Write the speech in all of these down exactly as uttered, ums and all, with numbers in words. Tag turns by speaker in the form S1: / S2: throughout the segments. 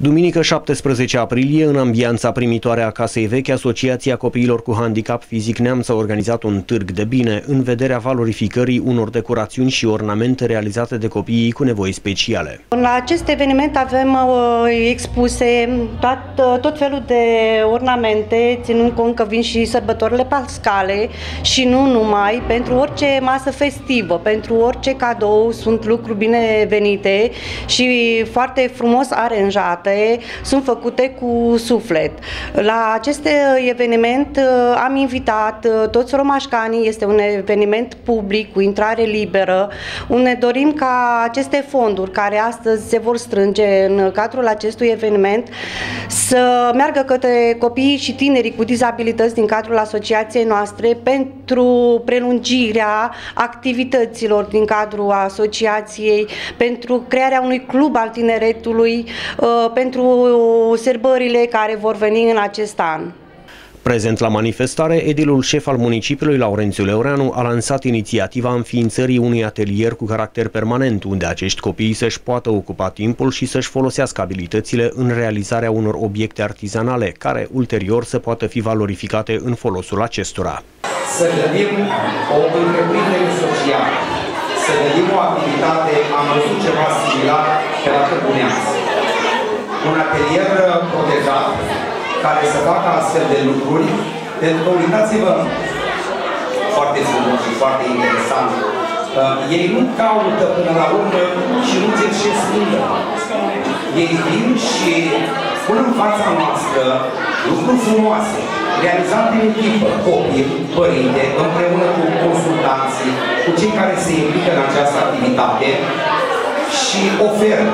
S1: Duminică șaptesprezece aprilie, în ambianța primitoare a Casei Vechi, Asociația Copiilor cu Handicap Fizic Neamț a organizat un târg de bine în vederea valorificării unor decorațiuni și ornamente realizate de copiii cu nevoi speciale.
S2: La acest eveniment avem uh, expuse tot, tot felul de ornamente, ținând cont că vin și sărbătorile pascale și nu numai, pentru orice masă festivă, pentru orice cadou, sunt lucruri binevenite și foarte frumos aranjate. Sunt făcute cu suflet. La acest eveniment am invitat toți romașcanii, este un eveniment public cu intrare liberă, unde dorim ca aceste fonduri care astăzi se vor strânge în cadrul acestui eveniment să meargă către copiii și tinerii cu dizabilități din cadrul asociației noastre pentru prelungirea activităților din cadrul asociației, pentru crearea unui club al tineretului, pentru sărbările care vor veni în acest an.
S1: Prezent la manifestare, edilul șef al municipiului, Laurențiu Leoreanu, a lansat inițiativa înființării unui atelier cu caracter permanent, unde acești copii să-și poată ocupa timpul și să-și folosească abilitățile în realizarea unor obiecte artizanale, care ulterior să poată fi valorificate în folosul acestora.
S3: Să gândim o întreprindere socială, să gândim o activitate, am văzut ceva similar pe la Târgu Neamț. Un atelier protejat care să facă astfel de lucruri, pentru că uitați-vă, foarte frumos și foarte interesant, uh, ei nu caută până la urmă și nu cerșesc lângă. Ei vin și pun în fața noastră lucruri frumoase, realizate în echipă, copii, părinte, împreună cu consultanții, cu cei care se implică în această activitate și oferă.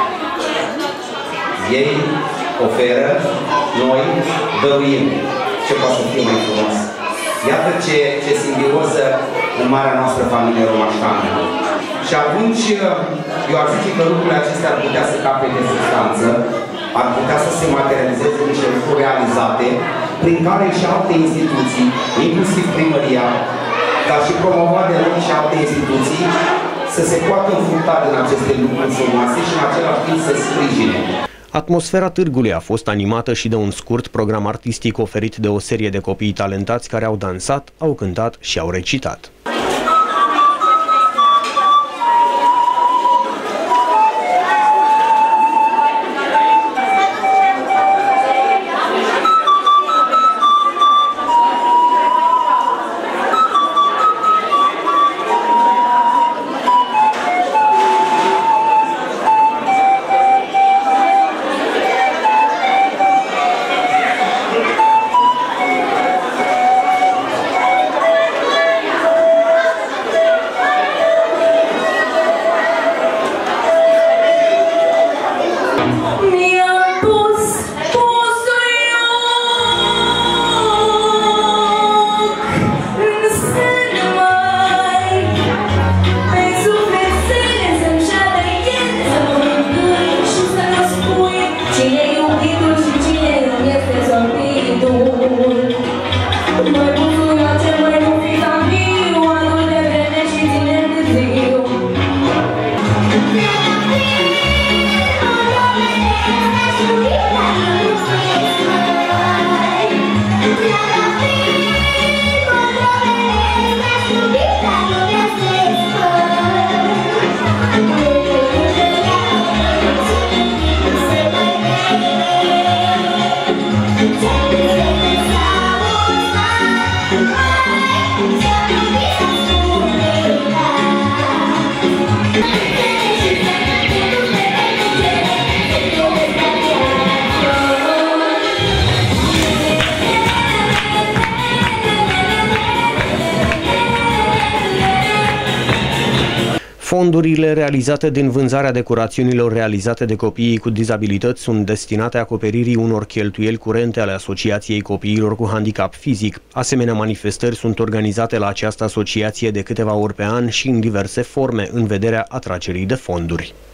S3: Ei oferă, noi dăruim. Ce poate să fie mai frumos? Iată ce, ce simbioză în marea noastră familie romașcană. Și atunci, eu ar zice că lucrurile acestea ar putea să capete substanță, ar putea să se materializeze niște lucruri realizate, prin care și alte instituții, inclusiv primăria, dar și promovat de noi și alte instituții, să se poată înfrunta din aceste lucruri frumoase și în același timp să sprijine.
S1: Atmosfera târgului a fost animată și de un scurt program artistic oferit de o serie de copii talentați care au dansat, au cântat și au recitat. Fondurile realizate din vânzarea decorațiunilor realizate de copiii cu dizabilități sunt destinate acoperirii unor cheltuieli curente ale Asociației Copiilor cu Handicap Fizic. Asemenea manifestări sunt organizate la această asociație de câteva ori pe an și în diverse forme, în vederea atragerii de fonduri.